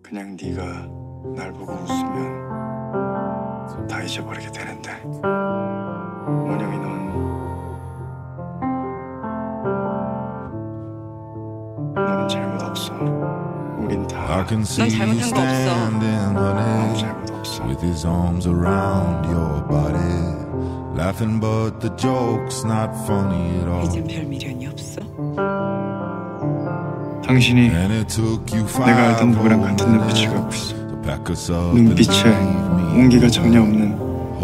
그냥 네가 날 보고 웃으면 다 잊어버리게 되는데 원영이 너는 잘못 없어. 우린 다. 넌 잘못한 거 없어. 아무 잘못 없어. With his arms around your body, laughing but the joke's not funny at all. 이젠 별 미련이 없어. 당신이 내가 알던 누구랑 같은 눈빛을 갖고 있어. 눈빛에 온기가 전혀 없는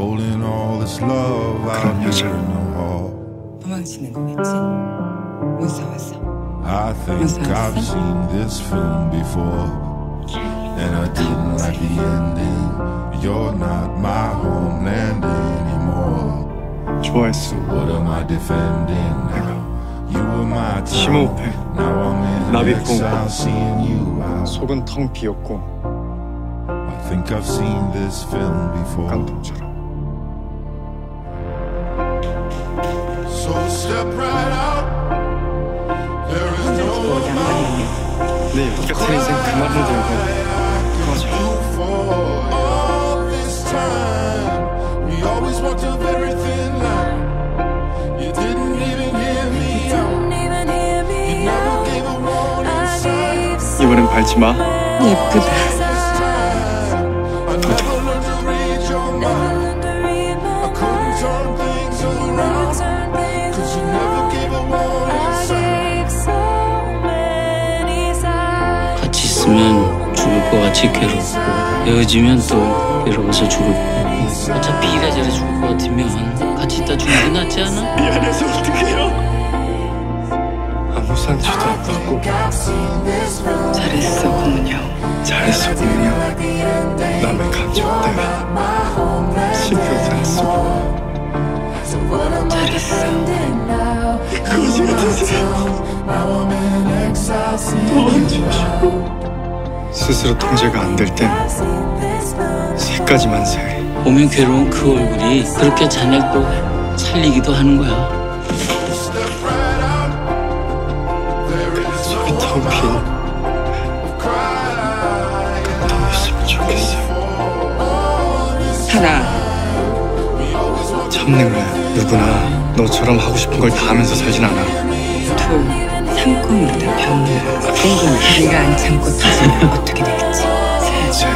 그런 여자. 도망치는 거겠지? 무서워서. I think I've seen this film before, and I didn't like the ending. You're not my homeland anymore. 좋아했어. What am I defending? You were my 심호흡해. 나비 뽕. seeing you out. 속은 텅 비었고 I think I've seen this film before. 깡통처럼. So step right out. There is no amount. 내 여기 같은 인생 그만을 들고 꺼져. All this time, we always walked a very thin line. You didn't even hear me out. You never gave a warning sign. 이번엔 밟지 마. 예쁘다. I never learned to read your mind. I couldn't turn things around. 'Cause you never gave a warning sign. 같이 있으면 죽을 것 같이 괴롭고 헤어지면 또 괴로워서 죽을 거고 어차피 이래저래 죽을 것 같으면 같이 있다 죽는 게 낫지 않아? 미안해서 어떡해요. 아무 상처도 안 받고 잘했어, 고문영. 잘했어 고문영. 남의 감정 때문에 신경 쓰였어. 잘했어. 거지 같은 사람 도망치시고 스스로 통제가 안 될 땐 새까지만 새. 보면 괴로운 그 얼굴이 그렇게 자넬 또 살리기도 하는 거야. 속이 텅 빈 너였으면 좋겠어. 하나. 참는 거야. 누구나 너처럼 하고 싶은 걸 다 하면서 살진 않아. 둘. 참고는 다 병이야. 궁금해. 네가 안 참고 터지면 어떻게 되겠지? 셋.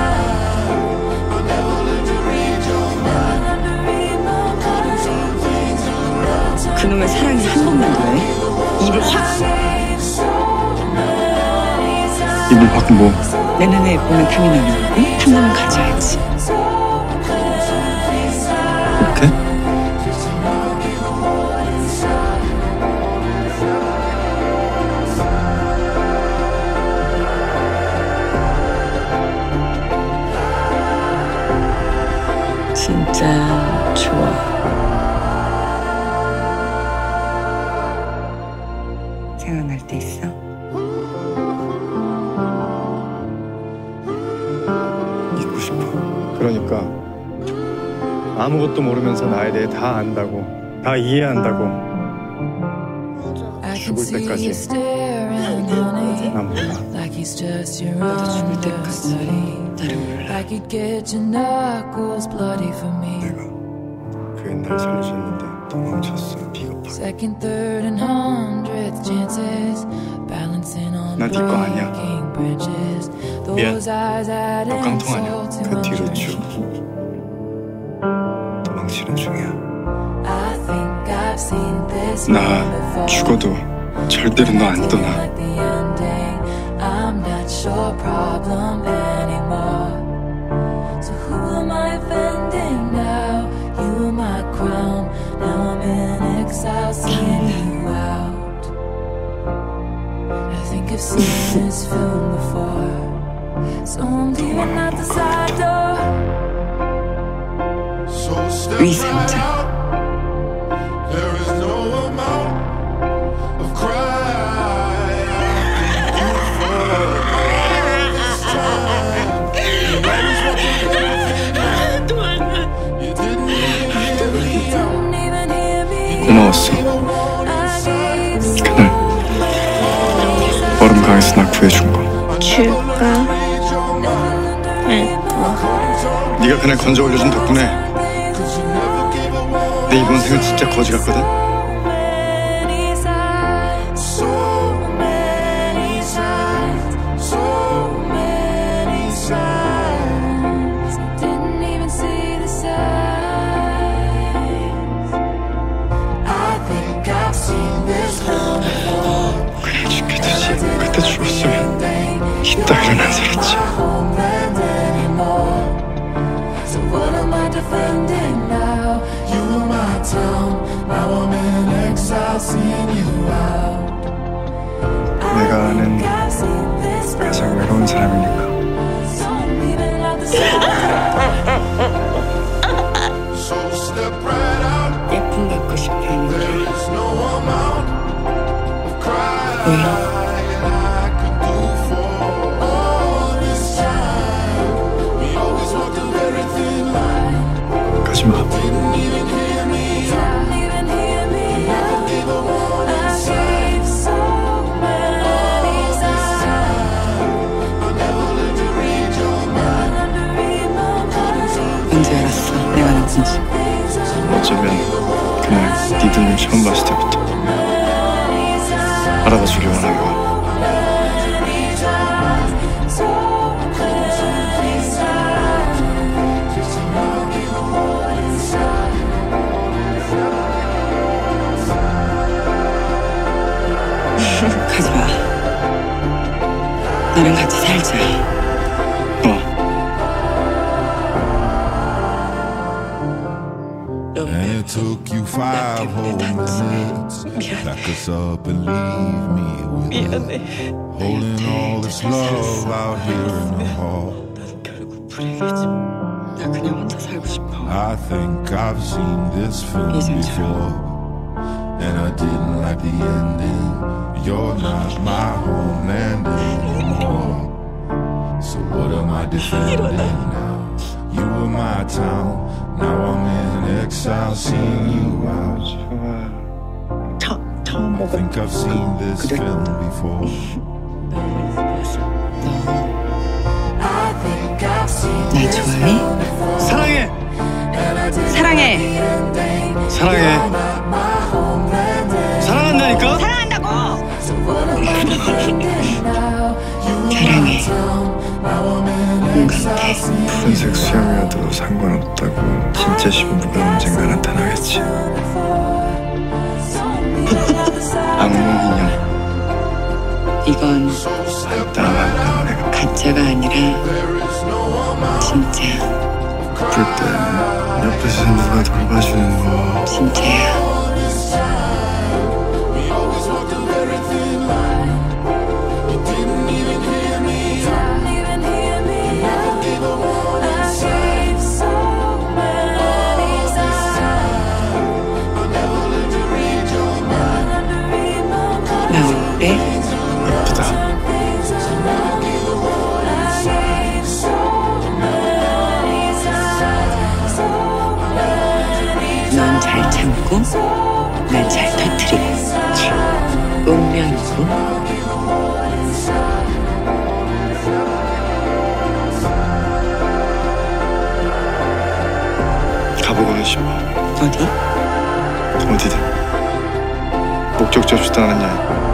그놈의 사랑이 한 번만 더해. 입을 확. 입을 밖에 뭐. 내 눈에 보면 탐이 나는 거고 탐나면 가져야지. 오케이? 진짜 좋아. 생각날 때 있어? 잊고 싶어. 그러니까 아무것도 모르면서 나에 대해 다 안다고, 다 이해한다고 죽을 때까지 난 몰라. 나도 죽을 때까지 나를 몰라. 내가 그 옛날 살려줬는데 도망쳤어. 비겁하게. 나 네 거 아니야. 미안. 너 깡통 아니야. 그 뒤로 쭉 도망치는 중이야. 나 죽어도 절대로 너 안 떠나. I've seen this film before, so I'm leaving out the side door. 위상자. There is no amount of crying I can do for all this time. You always want to do everything. You didn't even hear me. 고마웠어. 그날 얼음 강에서 날 구해준 거. 줄까? 네가 그날 건져 올려준 덕분에 내 이번 생은 진짜 거지 같거든. 그냥 죽여두지. 그때 죽었으면 이따위로는 안 살았지. What am I defending now? You were my town. Now I'm in exile, seeing you out. 내가 아는 가장 외로운 사람이니까. So step right out. 예쁨 받고 싶다는 게 There is no amount of crying I could do for all this time. We always walked a very thin line. 가지마. Didn't even hear me out. Never gave a warning sign. All this time, I never lived to read your mind. 언제 알았어 내가 누군지. 어쩌면 그날 니들 눈 처음 봤을 때부터 알아봐주길 원한 거야. 가지마. 나랑 같이 살자. And it took you 5 whole minutes to pack us up and leave me with it. Holding all this love out here in the hall. 나도 결국 불행해져. 나 그냥 혼자 살고 싶어. I think I've seen this film before, and I didn't like the ending. You're not my homeland anymore. So what am I defending now? You were my town. Now I'm in exile, seeing you out. I think I've seen this film before. 날 좋아해? 사랑해. 사랑해. 사랑해. 사랑한다니까? 사랑한다고. 사랑해. kang-tae. 푸른색 수염이어도 상관없다고. 진짜 신부가 언젠가 나타나겠지. 악몽 인형. 이건 나만 내가 가짜가 아니라 진짜. 아플 때 옆에서 누가 돌봐주는 거. 진짜야. 나 어때? 예쁘다. 넌 잘 참고 난 잘 터뜨리고 운명이고. 가보고는 싶어. 어디? 어디든. 목적지 없이 떠나는 여행.